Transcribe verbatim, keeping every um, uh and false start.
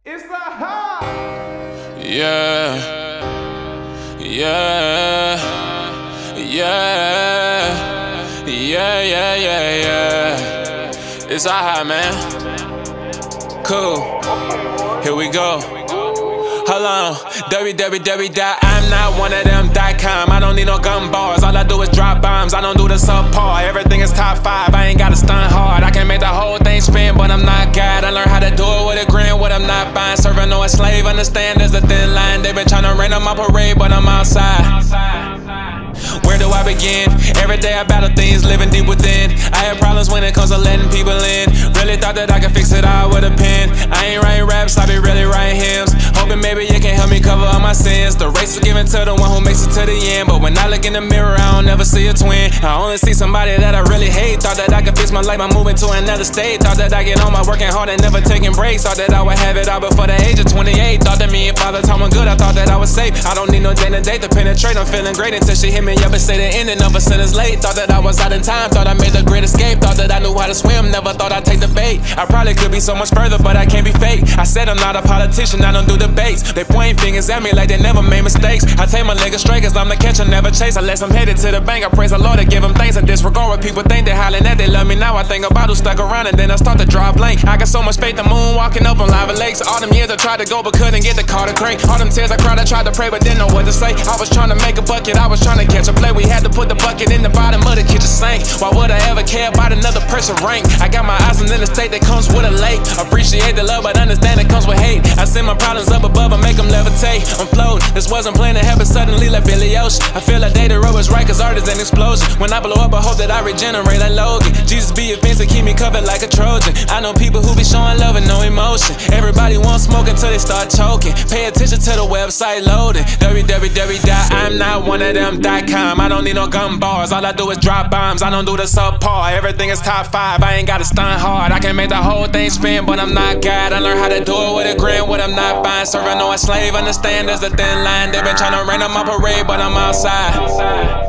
It's the high. Yeah, yeah, yeah, yeah, yeah, yeah, yeah. It's a high, man. Cool. Here we go. Hold on, w w w dot I'm not one of them dot com. I don't need no gun bars, all I do is drop bombs. I don't do the subpar, everything is top five. I ain't gotta stunt hard, I can make the whole thing spin, but I'm not God. I learned how to do it with a grin, what I'm not buying. Serving no a slave, understand there's a thin line. They been tryna rain on my parade, but I'm outside. Where do I begin? Every day I battle things living deep within. I have problems when it comes to letting people in. Really thought that I could fix it all with a pen. I ain't writing raps, I be really writing hymns. Hoping maybe you can help me cover all my sins. The race is given to the one who makes it to the end. But when I look in the mirror, I don't ever see a twin. I only see somebody that I really hate. Thought that I could fix my life by moving to another state. Thought that I get on my working hard and never taking breaks. Thought that I would have it all before the age of twenty-eight. Thought that me and Father Time were good, I thought that I was safe. I don't need no day to date to penetrate. I'm feeling great until she hit me up and say the ending of a sentence late. Thought that I was out in time, thought I made a great escape. Thought that I knew how to swim, never thought I'd take the bait. I probably could be so much further, but I can't be fake. I said I'm not a politician, I don't do debates. They point fingers at me like they never made mistakes. I take my niggas straight cause I'm the catcher, never chase. Unless I'm headed to the bank, I praise the Lord to give them thanks. I disregard what people think, they hollering that they love me now. I think about who stuck around and then I start to draw a blank. I got so much faith, the moon walking up on lava lakes. All them years I tried to go but couldn't get the car to crank. All them tears I cried, I tried to pray but didn't know what to say. I was trying to make a bucket, I was trying to catch a play. We had to put the bucket in the bottom of the kitchen sink. Why would I ever care about another person's rank? I got my eyes on the state that comes with a lake. Appreciate the love but understand it comes with hate. I send my problems up above and make them levitate. I'm floating, this wasn't planned to happen suddenly like Billy Ocean. I feel like day the road was right cause art is an explosion. When I blow up I hope that I regenerate like Logan. Jesus be a fence to keep me covered like a Trojan. I know people who be showing love and no emotion. Everybody wants smoke until they start choking. Pay attention to the website loading. w w w dot I'm not one of them dot com. I don't need no gun bars, all I do is drop bombs. I don't do the subpar, everything is top five. I ain't gotta stunt hard, I can make the whole thing spin, but I'm not God. I learned how to do it with a grin, what I'm not buying. Serving no a slave, understand there's a thin line. They been tryna rain on my parade, but I'm outside.